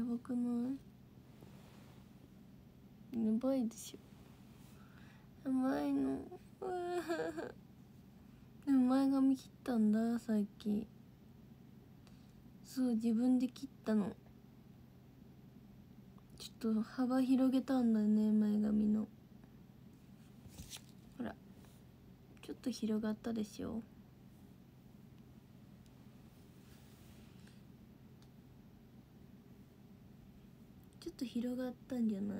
ばくない？やばいでしょ。やばいの。でも前髪切ったんだ最近。そう、自分で切ったの。ちょっと幅広げたんだよね、前髪の。ほらちょっと広がったでしょ。ちょっと広がったんじゃない？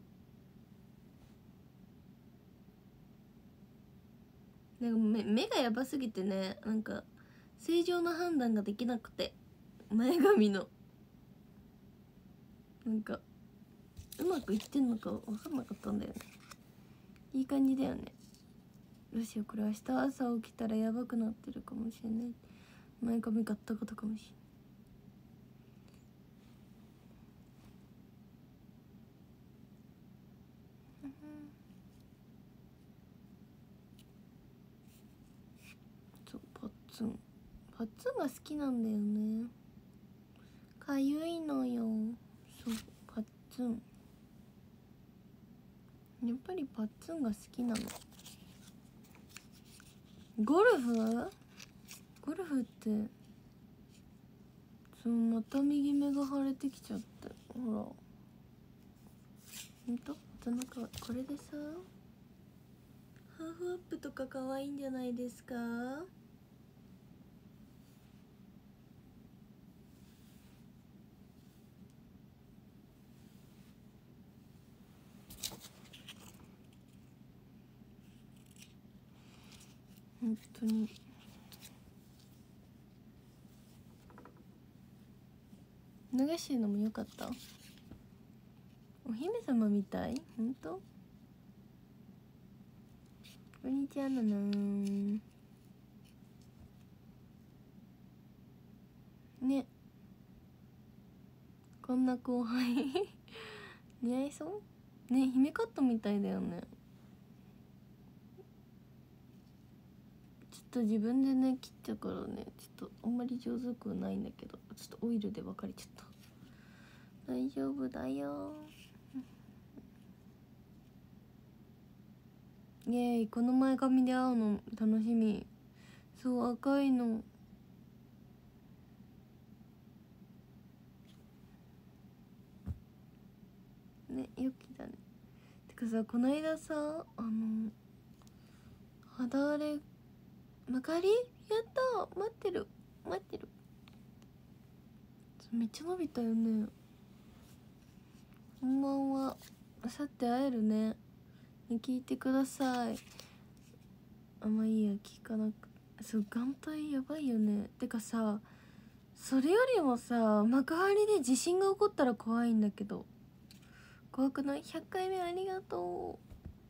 なんか目がやばすぎてね、なんか正常な判断ができなくて、前髪のなんかうまくいってんのか分かんなかったんだよね。いい感じだよね。どうしよう、これ明日朝起きたらやばくなってるかもしれない。前髪ガッタガタかもしれない。そう、パッツンが好きなんだよね。かゆいのよ。そう、パッツンやっぱりパッツンが好きなの。ゴルフってそう、また右目が腫れてきちゃって、ほらほんとなんかこれでさ、ハーフアップとか可愛いんじゃないですか？本当に脱がしてるのもよかった。お姫様みたい。ほんとこんにちはなのね。こんな後輩似合いそうね。姫カットみたいだよね。ちょっと自分でね切ったからね、ちょっとあんまり上手くないんだけど、ちょっとオイルで分かれちゃった。大丈夫だよ。イエーイ、この前髪で会うの楽しみ。そう、赤いのね、良きだね。てかさ、こないださ、肌荒れまかりやった。待ってるめっちゃ伸びたよね。こんばんは。あさって会えるね。聞いてください。あ、まあいいや、聞かなく。そう、眼帯やばいよね。てかさ、それよりもさ、幕張で地震が起こったら怖いんだけど。怖くない？ 100 回目ありがと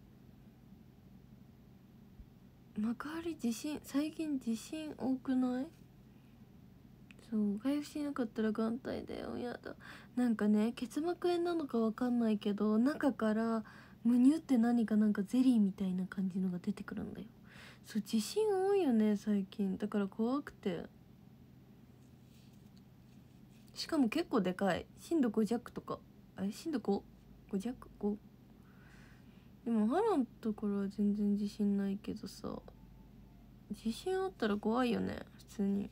う。幕張地震、最近地震多くない？そう、回復しなかったら眼帯だよ。やだ。なんかね、結膜炎なのかわかんないけど、中からむにゅって何かなんかゼリーみたいな感じのが出てくるんだよ。そう、地震多いよね最近。だから怖くて。しかも結構でかい。震度5弱とか。あれ震度 5？5 弱 5？ でもハラのところは全然自信ないけどさ、地震あったら怖いよね普通に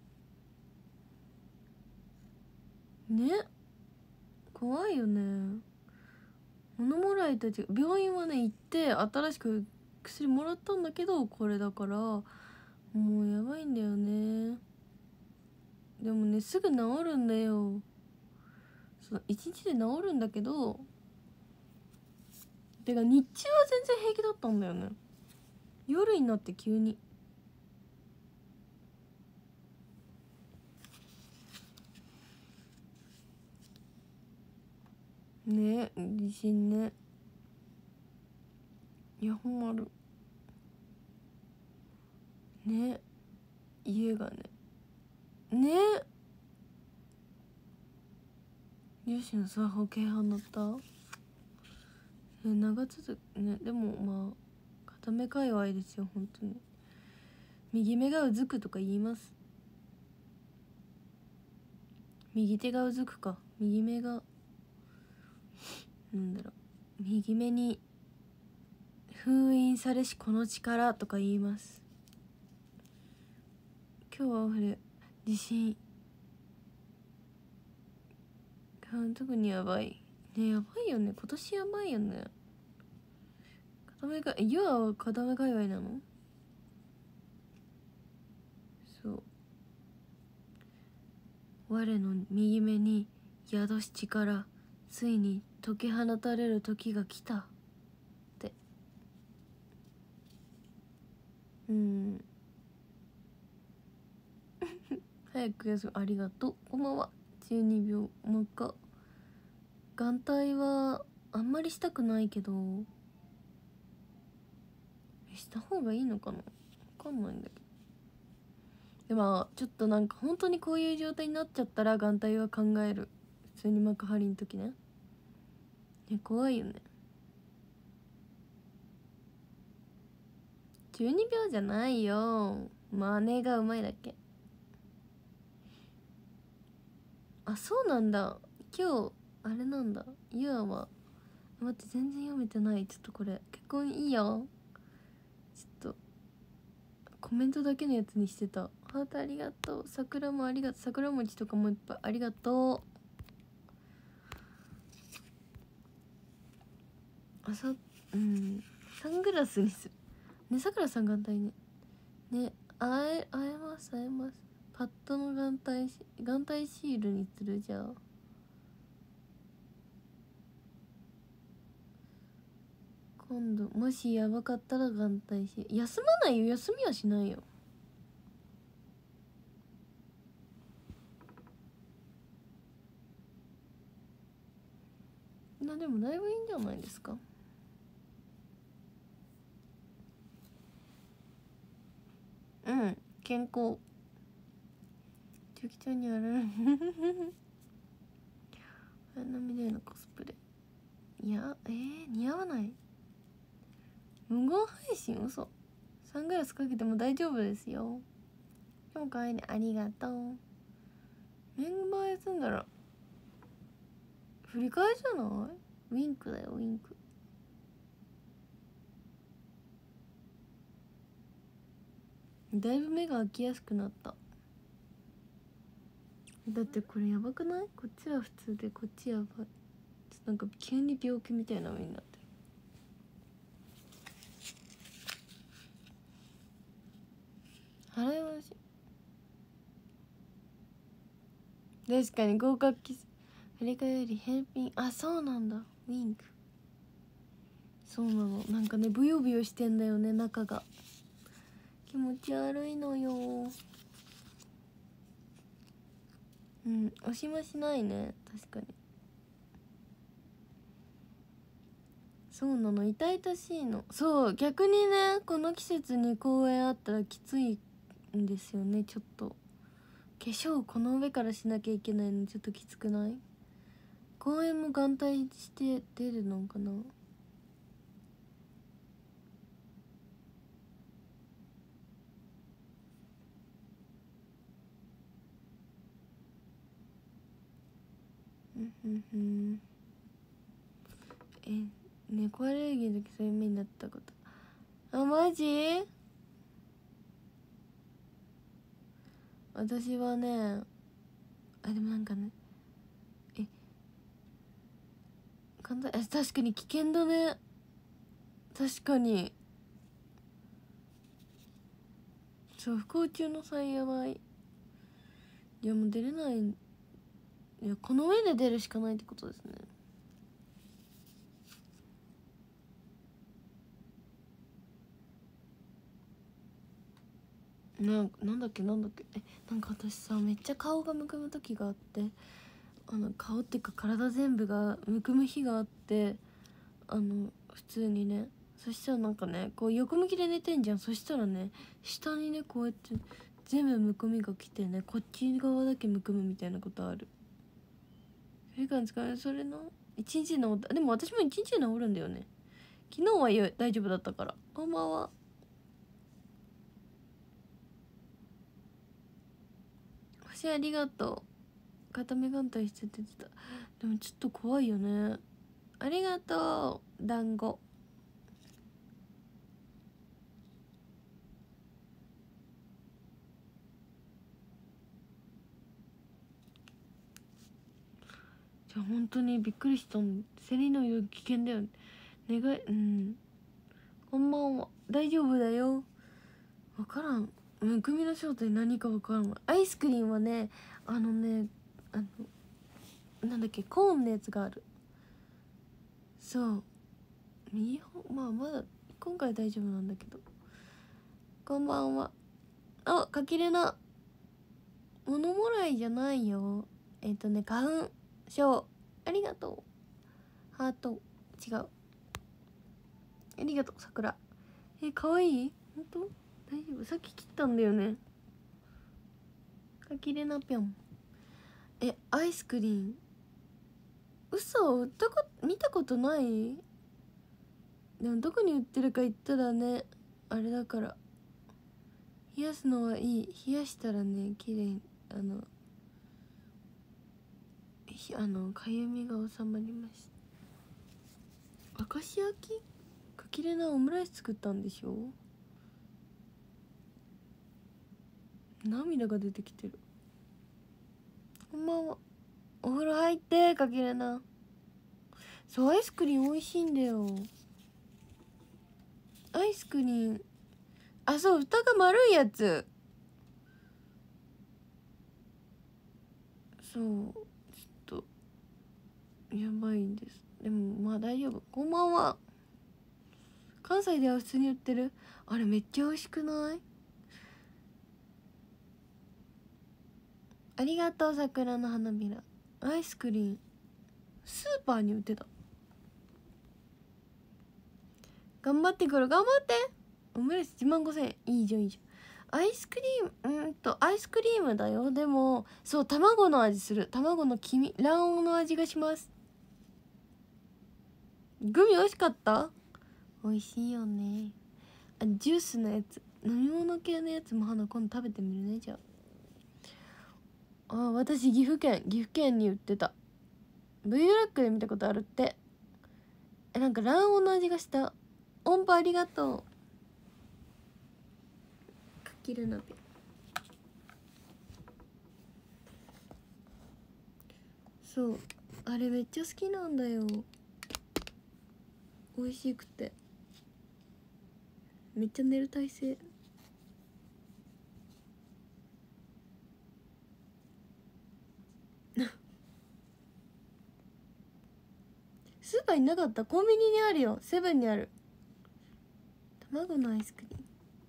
ね。怖いよね。物もらいたち病院はね行って新しく薬もらったんだけど、これだからもうやばいんだよね。でもねすぐ治るんだよ。そう1日で治るんだけど、てか日中は全然平気だったんだよね。夜になって急にね。地震ね。いやほんまるね。家がねよしのスマホ軽犯だった。長続くね。でもまあ片目界隈ですよ本当に。右目がうずくとか言います。 右手がうずくか、右目がなんだろう、右目に封印されしこの力とか言います。今日は俺自信特にやばいね。やばいよね、今年やばいよね。片目がユアは片目界隈なの？そう、我の右目に宿し力、ついに解き放たれる時が来たって早く休む、ありがとう。こんばんは。12秒もう一回。眼帯はあんまりしたくないけどした方がいいのかな、分かんないんだけど。でもちょっとなんか本当にこういう状態になっちゃったら眼帯は考える。普通に幕張の時ね。怖いよね。12秒じゃないよ、真似がうまいだけ。あ、そうなんだ。今日あれなんだ、ユアは。待って、全然読めてない。ちょっとこれ結婚いいよ。ちょっとコメントだけのやつにしてた。ハートありがとう。桜もありがとう。桜餅とかもいっぱいありがとう。サングラスにするね。さくらさん眼帯ね。ね、会えます会えます。パッドの眼帯シールにする。じゃあ今度もしやばかったら眼帯シール。休まないよ、休みはしないよ。でもだいぶいいんじゃないですか。健康適当にやる花見でのコスプレ。いや似合わない。無言配信嘘。サングラスかけても大丈夫ですよ。今日かわいいね、ありがとう。メンバー休んだら振り替えじゃない？ウィンクだよ、ウィンク。だいぶ目が開きやすくなった。だってこれやばくない？こっちは普通でこっちやばい。ちょっとなんか急に病気みたいな目になってる。払い戻し。確かに合格キス振り替えより返品。あ、そうなんだ。ウィンク。そうなの、なんかねブヨブヨしてんだよね、中が。気持ち悪いのよ。押しもしないね、確かに。そうなの、痛々しいの。そう、逆にね、この季節に公園あったらきついんですよね。ちょっと化粧この上からしなきゃいけないのちょっときつくない？公園も眼帯して出るのかな。猫アレルギーの時そういう目になったこと。あ、マジ？私はね、でもなんかね、確かに危険だね。確かに。そう、不幸中の幸い。いやもう出れない。いや、この上で出るしかないってことですね。なんだっけなんか私さ、めっちゃ顔がむくむ時があって、顔っていうか体全部がむくむ日があって、普通にね、そしたらなんかね、こう横向きで寝てんじゃん。そしたらね、下にねこうやって全部むくみが来てね、こっち側だけむくむみたいなことある。それから使う。それの一日で治った。でも私も一日で治るんだよね。昨日は大丈夫だったから。こんばんは。星ありがとう。 片目眼帯しててた。でもちょっと怖いよね。ありがとう団子。じゃあ本当にびっくりしたもん。セリの色危険だよね。願い、うん。こんばんは。大丈夫だよ。わからん。むくみの正体何かわからんわ。アイスクリームはね、なんだっけ、コーンのやつがある。そう右方、まあまだ今回大丈夫なんだけど。こんばんは。あ、かきれな。物もらいじゃないよ。花粉症。ありがとう。ハート。違う。ありがとう、桜。かわいい？ほんと？大丈夫？さっき切ったんだよね。かきれなぴょん。アイスクリーン。嘘？見たことない？でもどこに売ってるか言ったらね、あれだから。冷やすのはいい。冷やしたらね、綺麗。かゆみが収まりました。明石焼きかきれなオムライス作ったんでしょ。涙が出てきてる。こんばんは。お風呂入ってかきれな。そう、アイスクリーン美味しいんだよ。アイスクリーン、あ、そう、蓋が丸いやつ。そう、ちょっとやばいんです。でもまあ大丈夫。こんばんは。関西では普通に売ってる。あれめっちゃ美味しくない？ありがとう、桜の花びら。アイスクリーンスーパーに売ってた。頑張ってくる、頑張って。オムライス15000円。いいじゃんいいじゃん。アイスクリーム、アイスクリームだよ。でもそう、卵の味する。卵の卵黄の味がします。グミ美味しかった？美味しいよね。ジュースのやつ、飲み物系のやつも花今度食べてみるね。じゃあ、私岐阜県に売ってた。 V ブラックで見たことあるって。なんか卵黄の味がした。音符ありがとう。かきる鍋。そう、あれめっちゃ好きなんだよ。美味しくてめっちゃ寝る体勢。スーパーになかった？コンビニにあるよ。セブンにある。卵のアイスクリー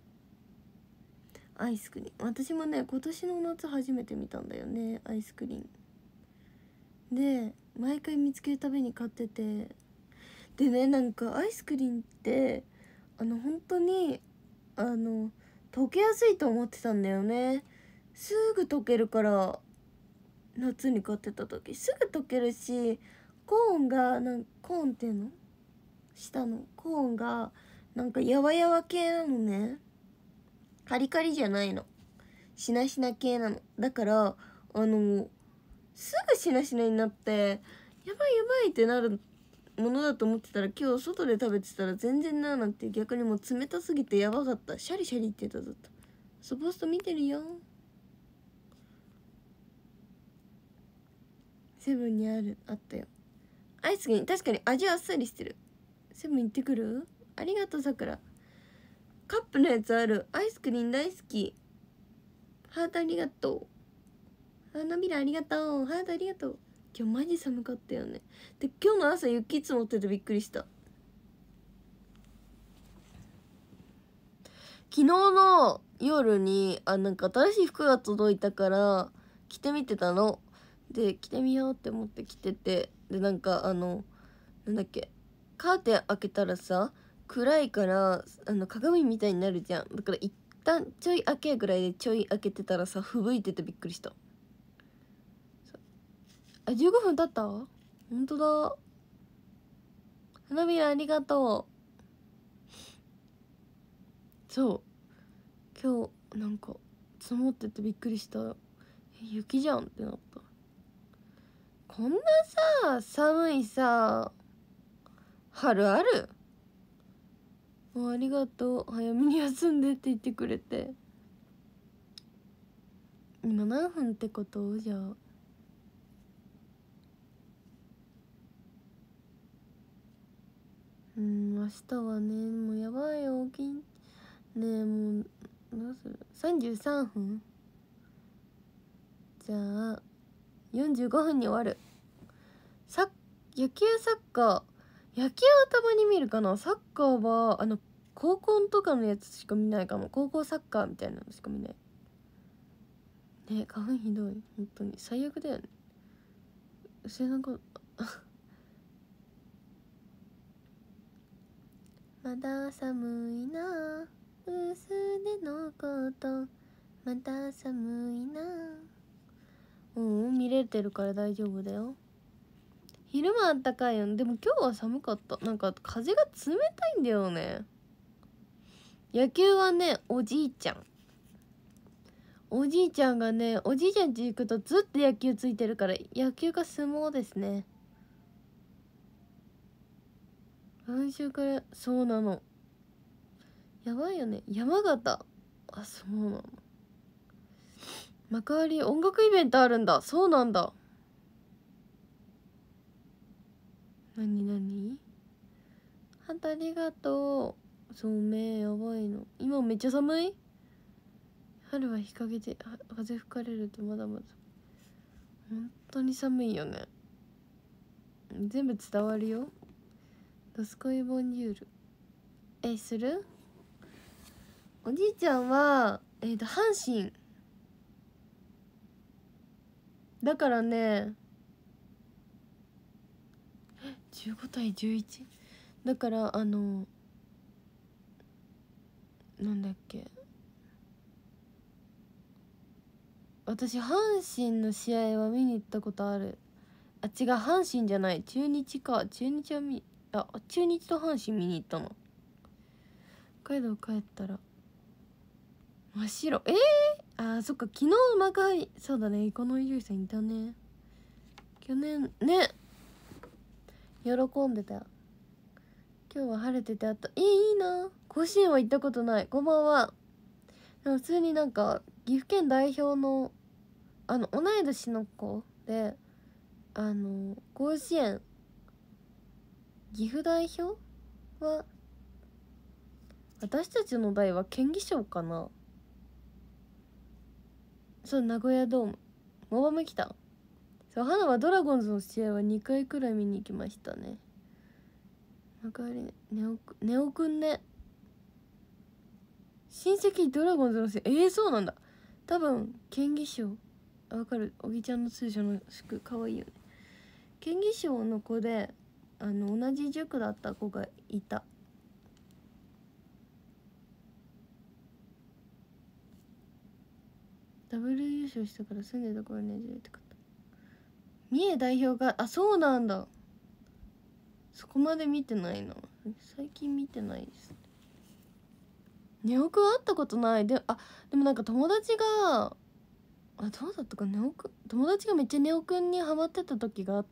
ム。アイスクリーム、私もね今年の夏初めて見たんだよね、アイスクリームで。毎回見つけるたびに買ってて、でね、なんかアイスクリームって本当に溶けやすいと思ってたんだよね。すぐ溶けるから、夏に買ってた時すぐ溶けるし、コーンがコーンっていうの、下のコーンがなんかやわやわ系なのね。カリカリじゃないの、しなしな系なの。だからすぐしなしなになって、やばいやばいってなるものだと思ってたら、今日外で食べてたら全然ならなくて、逆にもう冷たすぎてやばかった。シャリシャリって言った。ずっとスポーツと見てるよ。セブンにあったよ、アイスに。確かに味あっさりしてる。セブン行ってくる？ありがとうさくら。カップのやつある。アイスクリーム大好き。ハートありがとう。花びらありがとう。ハートありがとう。今日マジ寒かったよね。で今日の朝雪積もっててびっくりした。昨日の夜になんか新しい服が届いたから着てみてたの。で着てみようって思って着てて、でなんかなんだっけ、カーテン開けたらさ暗いから鏡みたいになるじゃん。だから一旦ちょい開けぐらいでちょい開けてたらさ、吹雪いててびっくりした。15分経った？ほんとだ。花びらありがとう。そう今日なんか積もっててびっくりした。雪じゃんってなった。 こんなさ寒いさ春ある？もうありがとう、早めに休んでって言ってくれて。今何分ってこと？じゃあ明日はねもうやばいよ。起きんねえ、もうどうする？33分？じゃあ45分に終わる。野球サッカー、野球はたまに見るかな。サッカーは高校とかのやつしか見ないかも。高校サッカーみたいなのしか見ないね。花粉ひどい、本当に最悪だよね。なんかまだ寒いな薄手のコート、まだ寒いな。見れてるから大丈夫だよ。昼間あったかいよ。でも今日は寒かった。なんか風が冷たいんだよね。野球はね、おじいちゃんがね、おじいちゃん家行くとずっと野球ついてるから、野球か相撲ですね。来週から。そうなの、やばいよね。山形、あ、そうなの。幕張音楽イベントあるんだ。そうなんだ。なにありがとう。そうめやばいの。今めっちゃ寒い。春は日陰で風吹かれるとまだまだ本当に寒いよね。全部伝わるよ。ドスコイボンジュールする？おじいちゃんは阪神だからね。15対11だから、なんだっけ、私阪神の試合は見に行ったことある。あ、違う、阪神じゃない、中日か。中日と阪神見に行ったの。北海道帰ったら真っ白。そっか、昨日幕張、そうだね、この伊集院さんいたね。去年ね、喜んでた。今日は晴れてて、あったいいな。甲子園は行ったことない。こんばんは。でも普通になんか岐阜県代表の同い年の子で、甲子園岐阜代表は私たちの代は県議賞かな。そう、名古屋ドームモバム来た。そう、花はドラゴンズの試合は2回くらい見に行きましたね。幕張ネオくんね、親戚ドラゴンズの試合。そうなんだ。多分県議賞わかる。おぎちゃんの通称のかわいいよね。県議賞の子で同じ塾だった子がいた。ダブル優勝したから住んでるところに初めて買った。三重代表が、あ、そうなんだ。そこまで見てないな、最近見てないです。ネオくん会ったことない。でもなんか友達がどうだったか、友達がめっちゃネオくんにハマってた時があって、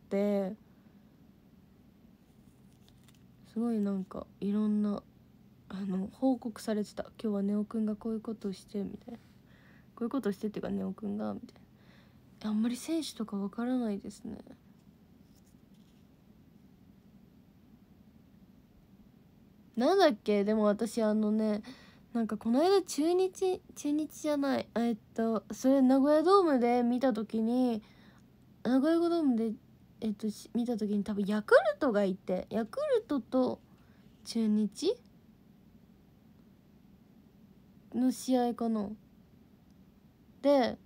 すごいなんかいろんな報告されてた。今日はネオくんがこういうことをしてみたいな、こういうことしてっていうかネオくんがみたいな。あんまり選手とかわからないですね。なんだっけ。でも私なんかこの間中日じゃない、それ名古屋ドームで見た時に、名古屋ドームで見た時に多分ヤクルトがいて、ヤクルトと中日の試合かな。で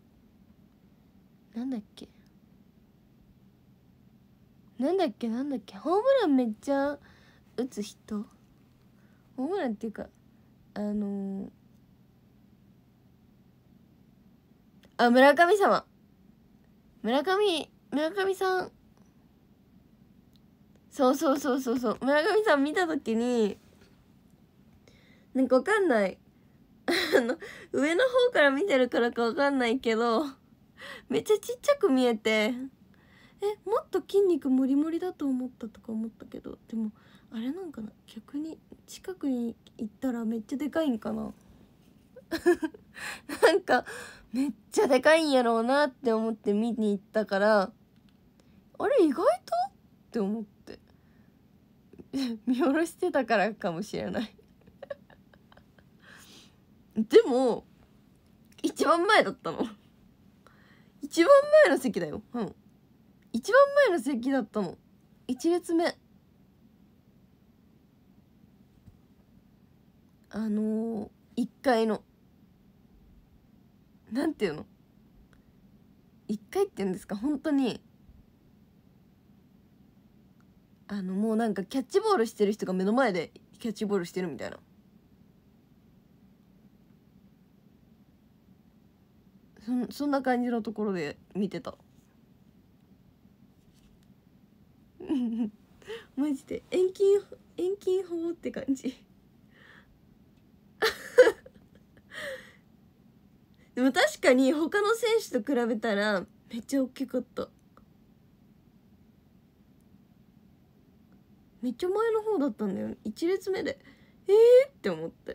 なんだっけホームランめっちゃ打つ人、ホームランっていうか村上様、村上さん、そう村上さん見た時になんかわかんない上の方から見てるからかわかんないけどめっちゃちっちゃく見えて、 もっと筋肉もりもりだと思ったとか思ったけど、でもあれなんかな、逆に近くに行ったらめっちゃでかいんかななんかめっちゃでかいんやろうなって思って見に行ったから、あれ意外とって思って見下ろしてたからかもしれないでも一番前だったの一番前の席だよ。一番前の席だったの。一列目。1階のなんていうの、1階っていうんですか、本当にもうなんかキャッチボールしてる人が目の前でキャッチボールしてるみたいな、そんな感じのところで見てたマジで遠近法って感じでも確かに他の選手と比べたらめっちゃ大きかった。めっちゃ前の方だったんだよ、1列目でって思って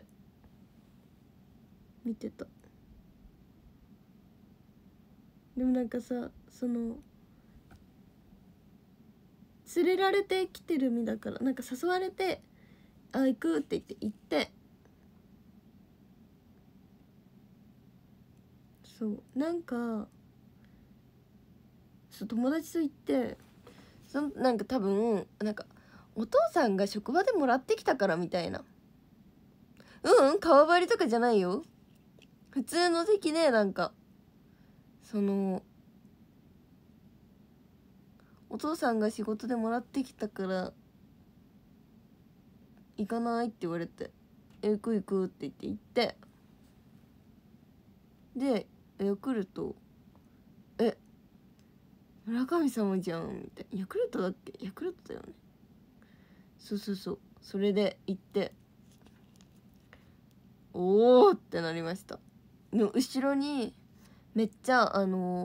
見てた。でもなんかさ、連れられてきてる身だから、なんか誘われて「あ、行く」って言って行って、そうなんか友達と行って、なんか多分なんかお父さんが職場でもらってきたからみたいな、革張りとかじゃないよ、普通の席で、なんかお父さんが仕事でもらってきたから行かないって言われて「行く行く」って言ってでヤクルト村神様じゃんみたいな、ヤクルトだっけ、ヤクルトだよね、そうそれで行っておーってなりました。の後ろにめっちゃ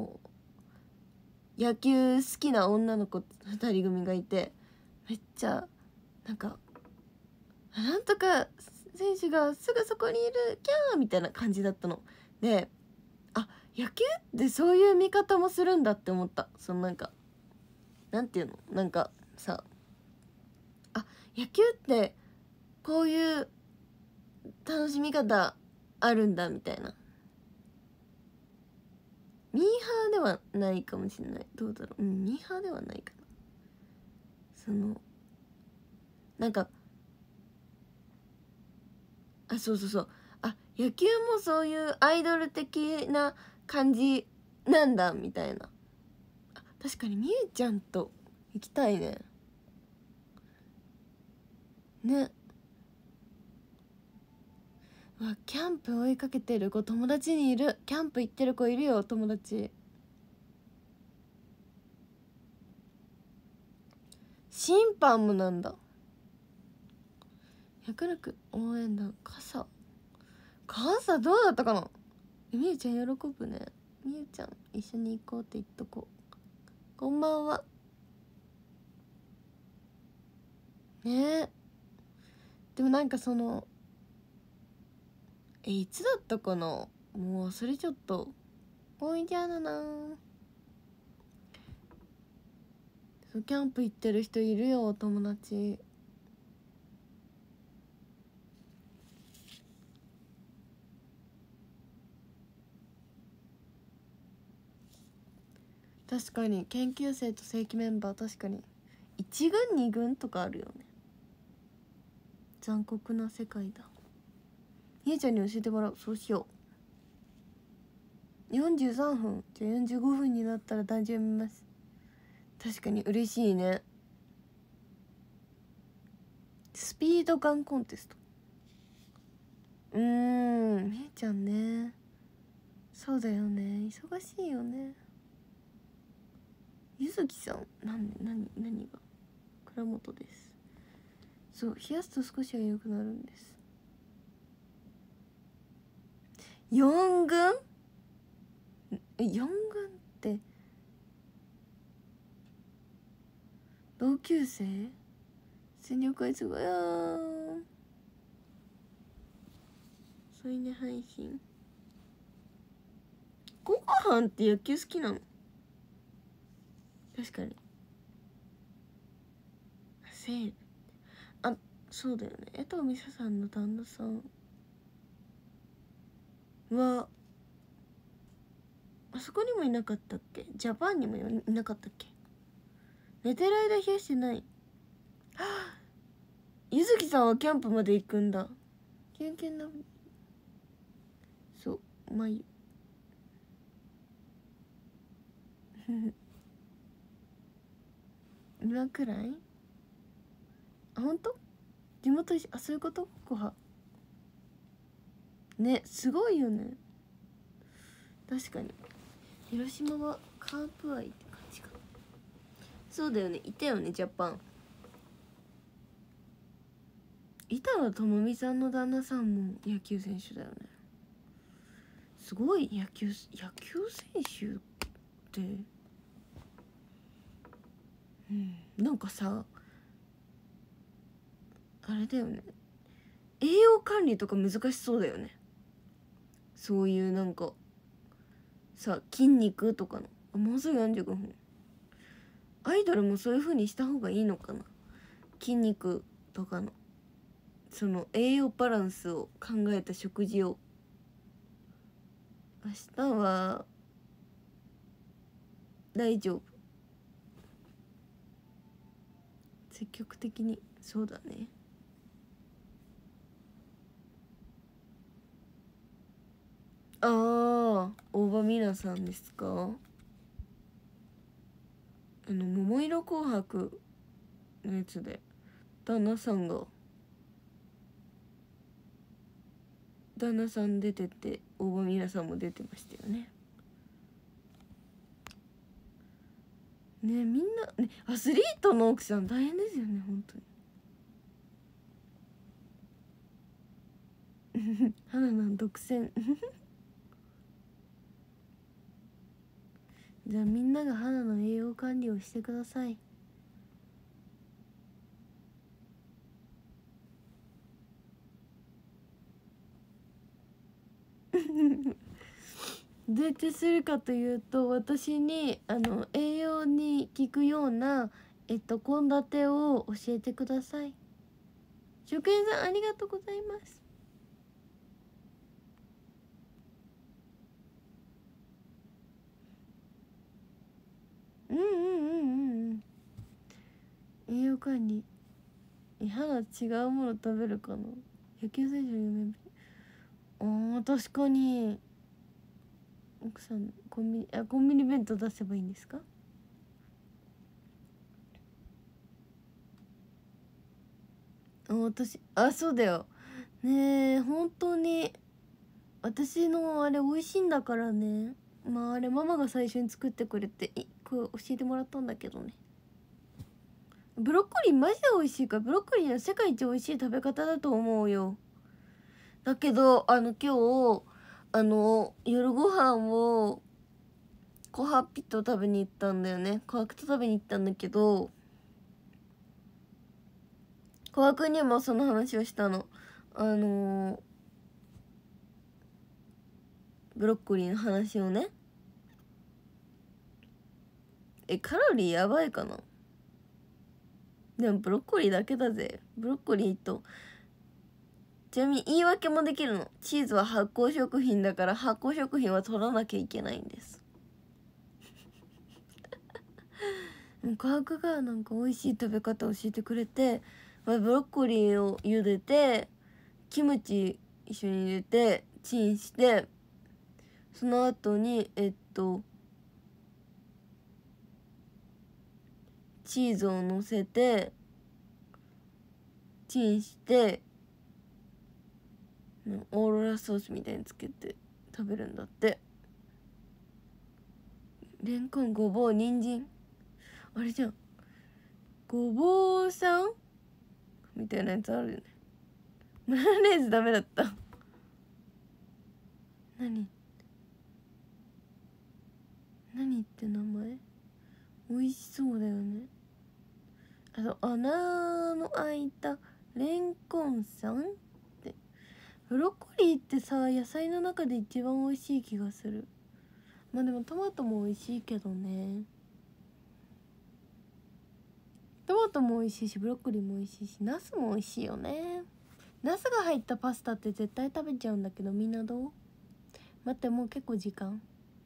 野球好きな女の子2人組がいて、めっちゃなんか「なんとか選手がすぐそこにいるキャー」みたいな感じだったので、野球ってそういう見方もするんだって思った。なんかなんていうの、なんかさ、野球ってこういう楽しみ方あるんだみたいな。ミーハーではないかもしれない、どうだろう、ミーハーではないかな。なんかそう野球もそういうアイドル的な感じなんだみたいな。確かにみゆちゃんと行きたいね。キャンプ追いかけてる子友達にいる。キャンプ行ってる子いるよ、友達。審判もなんだ。ヤクルト応援団、傘どうだったかな。みゆちゃん喜ぶね。みゆちゃん一緒に行こうって言っとこう。こんばんはね。でもなんかいつだったかな、もう忘れちゃった。おいでやだな。キャンプ行ってる人いるよ、友達。確かに研究生と正規メンバー、確かに1軍2軍とかあるよね。残酷な世界だ。みゆちゃんに教えてもらう。そうしよう。43分じゃあ45分になったら大丈夫見ます。確かに嬉しいね。スピードガンコンテスト。みゆちゃんね、そうだよね、忙しいよね。ゆずきさん、何が倉本です。そう、冷やすと少しは良くなるんです。4軍4軍って同級生戦力会すごい添い寝配信。ココハンって野球好きなの？確かにそうだよね。江藤美沙さんの旦那さんはあそこにもいなかったっけ？ジャパンにもいなかったっけ？寝てる間冷やしてない。はあ、ゆずきさんはキャンプまで行くんだ。キュンキュンな。そう、まゆ今くらい？あ、ほんと？地元一緒？あ、そういうこと？コハね、すごいよね。確かに広島はカープ愛って感じか。そうだよね、いたよねジャパン。板野友美さんの旦那さんも野球選手だよね。すごい。野球選手ってなんかさ、あれだよね、栄養管理とか難しそうだよね。そういうなんかさ、筋肉とかのもうすぐ45分。アイドルもそういう風にした方がいいのかな。筋肉とかのその栄養バランスを考えた食事を。明日は大丈夫。積極的に。そうだね。ああ、大場美奈さんですか？桃色紅白のやつで旦那さん出てて、大場美奈さんも出てましたよね。ね、みんなね、アスリートの奥さん大変ですよね、本当に。花なん独占。じゃあみんなが肌の栄養管理をしてください。どうやってするかというと、私に栄養に効くような献立を教えてください。食塩さんありがとうございます。うんうんうんうん。栄養管理。肌違うもの食べるかな。野球選手の夢。あー、確かに。奥さんコンビニ弁当出せばいいんですか？そうだよね。本当に私のあれ美味しいんだからね。まああれママが最初に作ってくれてこれ教えてもらったんだけどね。ブロッコリーマジで美味しいから、ブロッコリーは世界一美味しい食べ方だと思うよ。だけど今日夜ご飯をコハピット食べに行ったんだよね。コハクと食べに行ったんだけど、コハくんにもその話をしたの。ブロッコリーの話をね。カロリーやばいかな。でもブロッコリーだけだぜ。ブロッコリーと、ちなみに言い訳もできるの。チーズは発酵食品だから、発酵食品は取らなきゃいけないんです。科学がなんか美味しい食べ方教えてくれて、ブロッコリーを茹でてキムチ一緒に入れてチンして、その後にチーズをのせてチンして、オーロラソースみたいにつけて食べるんだって。レンコン、ごぼう、人参、あれじゃん、ごぼうさんみたいなやつあるよね。マヨネーズダメだった。何って名前？美味しそうだよね。 穴の開いたレンコンさんって。ブロッコリーってさ、野菜の中で一番美味しい気がする。まあでもトマトも美味しいけどね。トマトも美味しいし、ブロッコリーも美味しいし、ナスも美味しいよね。ナスが入ったパスタって絶対食べちゃうんだけど、みんなどう？待って、もう結構時間。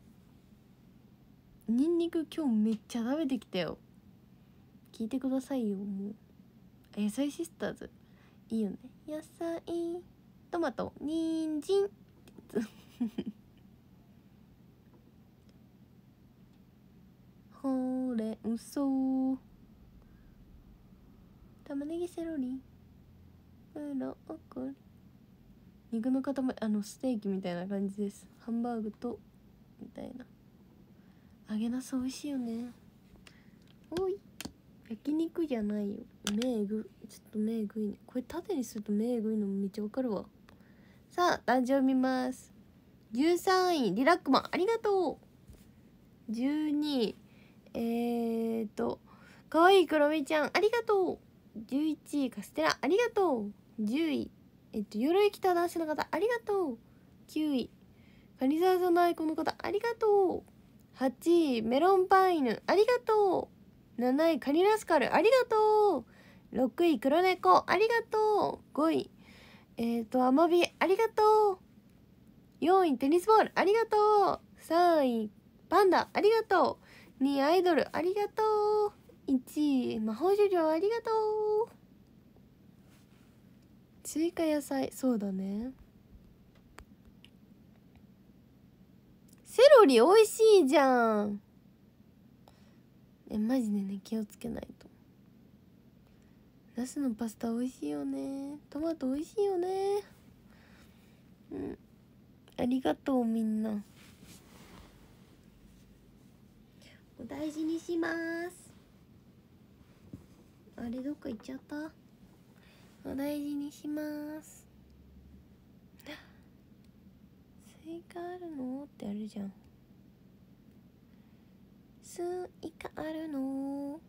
ニンニク今日めっちゃ食べてきたよ。聞いてくださいよ。もう野菜シスターズいいよね。野菜、トマト、人参ってやつほうれん草、玉ねぎ、セロリ、ブロッコリー、肉の塊、ステーキみたいな感じです。ハンバーグとみたいな。揚げなす美味しいよね。おい、焼肉じゃないよ。目ぐ、ちょっと目ぐいね。これ縦にすると目ぐいのめっちゃわかるわ。さあ、誕生日見ます。13位リラックマン、ありがとう。12位かわいいクロミちゃん、ありがとう。11位カステラ、ありがとう。10位鎧着た男性の方、ありがとう。9位カニザーザのアイコンの方、ありがとう。8位メロンパン犬、ありがとう。7位カニラスカル、ありがとう。6位黒猫、ありがとう。5位アマビ、ありがとう。4位テニスボール、ありがとう。3位パンダ、ありがとう。2位アイドル、ありがとう。1位魔法少女、ありがとう。追加野菜、そうだね。セロリ美味しいじゃん。マジでね、気をつけないと。ナスのパスタ美味しいよね。トマト美味しいよね。ありがとうみんな。お大事にします。あれどっか行っちゃった。お大事にします。スイカあるのってあるじゃん。スイカあるの。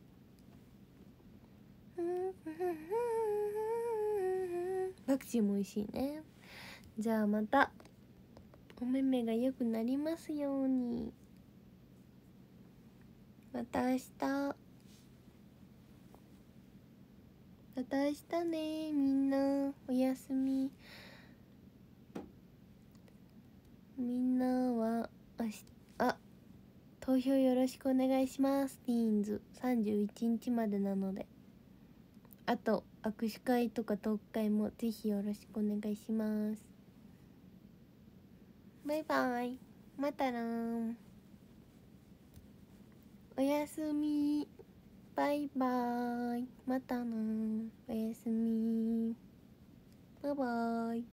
パクチーも美味しいね。じゃあまたお目目が良くなりますように。また明日。また明日ね。みんなおやすみ。みんなは明日投票よろしくお願いします。ティーンズ31日までなので、あと握手会とかトーク会もぜひよろしくお願いします。バイバイ、またなー。おやすみ、バイバイ、またなー。おやすみ、バイバイ。